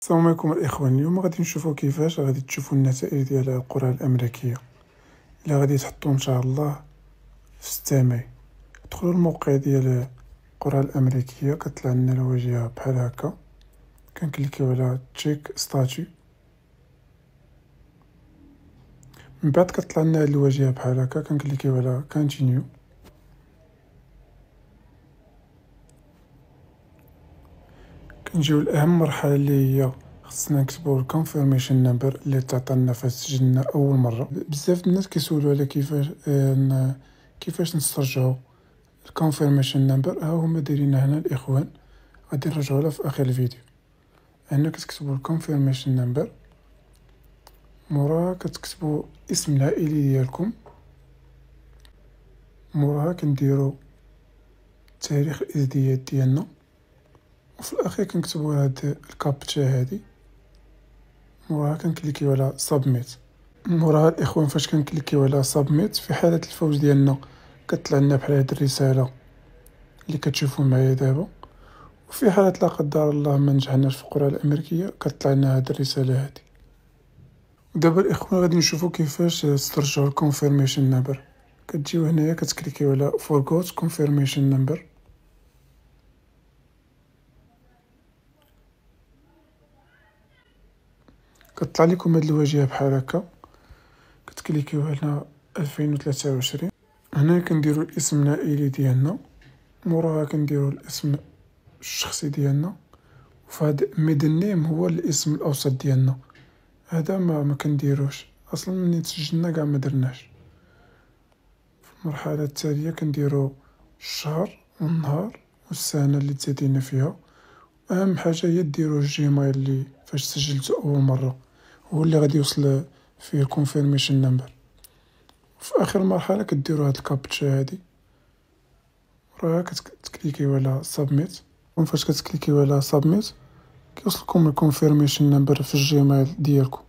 السلام عليكم الاخوان. اليوم غادي نشوفوا كيفاش غادي تشوفوا النتائج ديال القرعه الامريكيه الا غادي تحطوا ان شاء الله في 6 ماي. ادخلوا الموقع ديال القرعه الامريكيه، كتطلع لنا الواجهه بحال هكا، كنكليكيو على تشيك ستاتيو، من بعد كتطلع لنا هاد الواجهه بحال هكا، كنكليكيو على كونتينيو. كنجيو لاهم مرحله اللي هي خصنا نكتبوا الكونفيرميشن نمبر اللي تعطينا فاش سجلنا اول مره. بزاف الناس كيسولوا على كيفاش نسترجعوا الكونفيرميشن نمبر. ها هما دايرين هنا الاخوان، غادي نرجعوا لها في اخر الفيديو. هنا كتكتبوا الكونفيرميشن نمبر، موراها كتكتبوا اسم العائلي ديالكم، موراها كنديروا تاريخ الازدياد ديالنا، وفي الاخير كنكتبوا هاد الكابتشا هادي، موراها كنكليكيو على سابميت. موراها الاخوان فاش كنكليكيو على سابميت، في حاله الفوز ديالنا كتطلع لنا بحال هاد الرساله اللي كتشوفوا معايا دابا، وفي حاله لا قدر الله ما نجحناش في القرعه الامريكيه كتطلع لنا هاد الرساله هادي. ودابا الاخوان غادي نشوفوا كيفاش تسترجعوا الكونفيرميشن نمبر. كتجيو هنايا كتكليكيو على فورغوت كونفيرميشن نمبر، كتطلع لكم هاد الواجهه بحال هكا، كتكليكيو هنا 2023. هنا كنديروا الاسم العائلي ديالنا، موراها كنديروا الاسم الشخصي ديالنا، وفي هاد ميدل نيم هو الاسم الاوسط ديالنا. هذا ما كنديروش اصلا، منين تسجلنا كاع ما درناش. في المرحله التاليه كنديروا الشهر والنهار والسنه اللي تزادينا فيها. اهم حاجه هي ديروا الجيميل اللي فاش سجلتوا اول مره، هو اللي غادي يوصل فيه الكونفيرميشن نمبر. في اخر مرحله كديروا هاد الكابتشا هادي، وراها كتكليكيو على سابميت. وفاش كتكليكيو على سابميت كيوصلكم الكونفيرميشن نمبر في الجيميل ديالكم.